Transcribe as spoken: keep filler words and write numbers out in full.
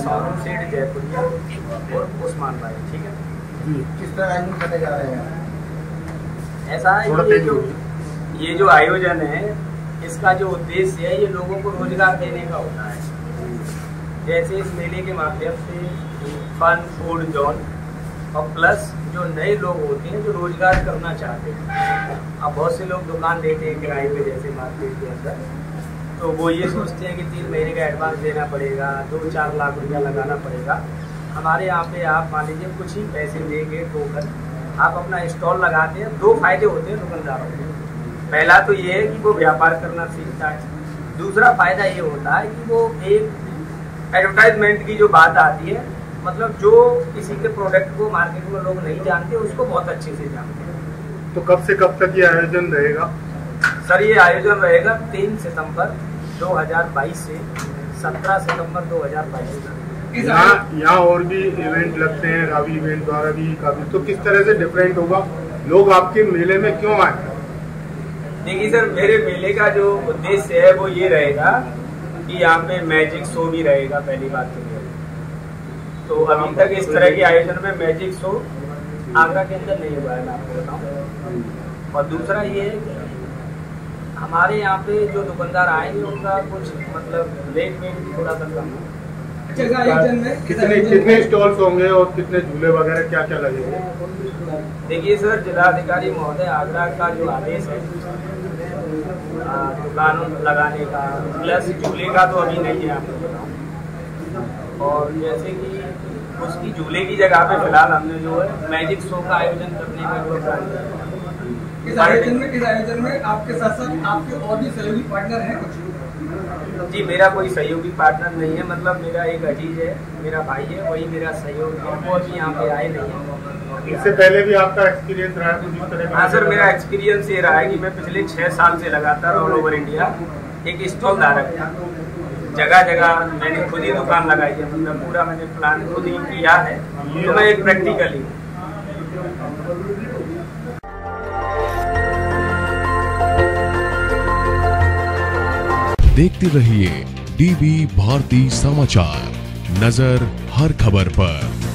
Showroom सेठ जयपुरिया और उस्मान भाई, ठीक है जी। किस तरह आयोजन करने जा रहे हैं? ऐसा है ये जो ये जो आयोजन है इसका जो उद्देश्य है ये लोगों को रोजगार देने का होता है। जैसे इस मेले के माध्यम से फन फूड जोन और प्लस जो नए लोग होते हैं जो रोजगार करना चाहते हैं, अब बहुत से लोग दुकान देते हैं किराए पे जैसे मार्केट के अंदर, तो वो ये सोचते हैं कि तीन महीने का एडवांस देना पड़ेगा, दो चार लाख रुपया लगाना पड़ेगा। हमारे यहाँ पे आप मान लीजिए कुछ ही पैसे देंगे टोकन, आप अपना स्टॉल लगाते हैं। दो फायदे होते हैं दुकानदारों के। पहला तो ये है कि वो व्यापार करना सीखता है, दूसरा फायदा ये होता है कि वो एक एडवर्टाइजमेंट की जो बात आती है, मतलब जो किसी के प्रोडक्ट को मार्केट में लोग नहीं जानते उसको बहुत अच्छे से जानते हैं। तो कब से कब तक ये आयोजन रहेगा? सर ये आयोजन रहेगा तीन सितंबर दो हज़ार बाईस से सत्रह सितंबर दो हज़ार बाईस तक। यहाँ यहाँ और भी इवेंट लगते हैं, रावी इवेंट द्वारा भी काफी, तो किस तरह से डिफरेंट होगा? लोग आपके मेले में क्यों आए? देखिए सर, मेरे मेले का जो उद्देश्य है वो ये रहेगा कि यहाँ पे मैजिक शो भी रहेगा। पहली बात तो ये, तो अभी तक इस तरह के आयोजन में मैजिक शो आगरा के अंदर नहीं हुआ है, मैं आपको बताऊँ। और दूसरा ये है कि हमारे यहाँ पे जो दुकानदार आएंगे उनका कुछ मतलब रेट वेट भी थोड़ा सा कम है। कितने कितने स्टॉल्स होंगे और कितने झूले वगैरह क्या क्या लगेंगे? देखिए सर, जिलाधिकारी महोदय आगरा का जो आदेश है दुकान लगाने का प्लस झूले का तो अभी नहीं है आपको बताऊँ। और जैसे कि उसकी झूले की जगह पे फिलहाल हमने जो है मैजिक शो का आयोजन करने का जो प्लान किया। इस आयोजन में इस आयोजन में आपके साथ साथ आपके और भी सहयोगी पार्टनर हैं कुछ? जी, मेरा कोई सहयोगी पार्टनर नहीं है, मतलब मेरा एक अजीज है, मेरा भाई है, वही मेरा सहयोगी है, वो अभी यहाँ पे आए नहीं है। इससे पहले भी आपका एक्सपीरियंस रहा है कुछ इस तरह का? हाँ सर, मेरा एक्सपीरियंस ये रहा है कि मैं पिछले छः साल से लगातार ऑल ओवर इंडिया एक स्टॉल धारक था। जगह जगह मैंने खुद ही दुकान लगाई है, मतलब पूरा मैंने प्लान खुद ही किया है, तो मैं एक प्रैक्टिकली। देखते रहिए डीवी भारती समाचार, नजर हर खबर पर।